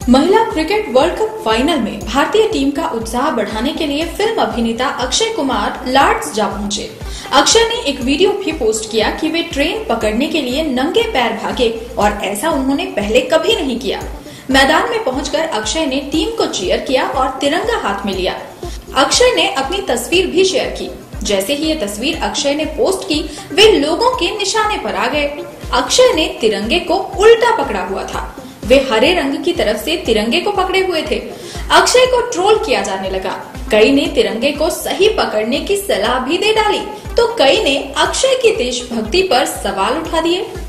महिला cricket world cup final में भारतीय टीम का उत्साह बढ़ाने के लिए फिल्म अभिनेता अक्षय कुमार लॉर्ड्स जा पहुंचे। अक्षय ने एक वीडियो भी पोस्ट किया कि वे ट्रेन पकड़ने के लिए नंगे पैर भागे और ऐसा उन्होंने पहले कभी नहीं किया। मैदान में पहुंचकर अक्षय ने टीम को चीयर किया और तिरंगा हाथ में लिया। अक्षय ने अपनी तस्वीर भी शेयर की। जैसे ही ये तस्वीर अक्षय ने पोस्ट की, वे लोगों के निशाने पर आ गए। अक्षय ने तिरंगे को उल्टा पकड़ा हुआ था। वे हरे रंग की तरफ से तिरंगे को पकड़े हुए थे। अक्षय को ट्रोल किया जाने लगा। कई ने तिरंगे को सही पकड़ने की सलाह भी दे डाली, तो कई ने अक्षय की देशभक्ति पर सवाल उठा दिए।